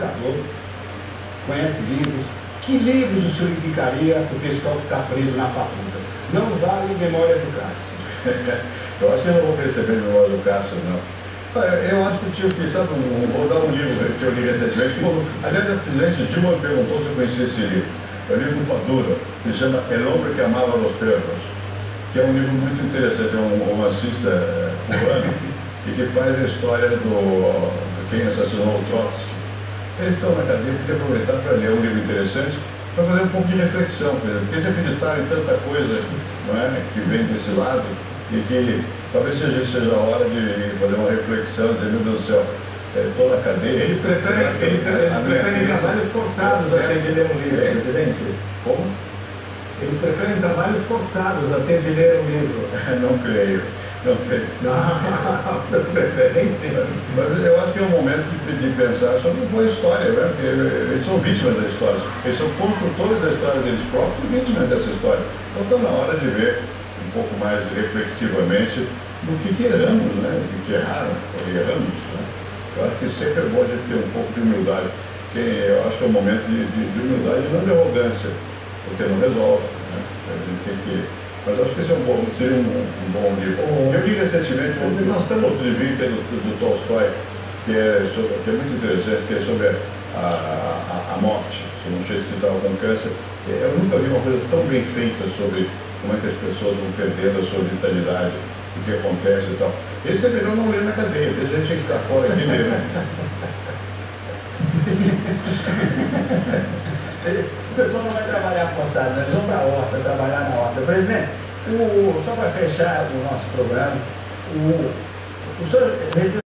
educador, conhece livros. Que livros o senhor indicaria para o pessoal que está preso na papuda? Não vale Memórias do Cárcere. Eu acho que eu não vou receber Memórias do Cárcere, não. Eu acho que tinha que, sabe, vou dar um livro que eu li recentemente. Aliás, a presidente Dilma me perguntou se eu conhecia esse livro. É um livro do Padura, que se chama El Hombre que Amava los Perros, que é um livro muito interessante, é um romancista cubano, e que faz a história de quem assassinou o Trotsky. Eles estão na cadeia, tem que aproveitar para ler um livro interessante, para fazer um pouco de reflexão, porque eles acreditaram em tanta coisa, não é, que vem desse lado, e que talvez seja a hora de fazer uma reflexão, dizer, meu Deus do céu, estou na cadeia. Eles preferem trabalhos forçados até de ler um livro, presidente. Como? Eles preferem trabalhos forçados até de ler um livro. Não creio. Não creio. Preferência. Mas eu acho que é um momento de pensar sobre uma boa história, né? Porque eles são vítimas da história. Eles são construtores da história deles próprios e vítimas dessa história. Então está na hora de ver um pouco mais reflexivamente do que erramos, né? Do que erraram, ou erramos, né? Eu acho que sempre é bom a gente ter um pouco de humildade. Eu acho que é um momento de humildade e não de arrogância, porque não resolve, né? A gente tem que... Mas acho que esse seria um bom livro. Eu li recentemente outro livro que é do Tolstói, que é muito interessante, que é sobre a morte, sobre um sujeito que estava com câncer. Eu nunca vi uma coisa tão bem feita sobre como é que as pessoas vão perdendo a sua vitalidade, o que acontece e tal. Esse é melhor não ler na cadeia, porque a gente tem que ficar fora aqui ler, né? O pessoal não vai trabalhar forçado, né? Eles vão para a horta, trabalhar na horta. Presidente, só para fechar o nosso programa, o senhor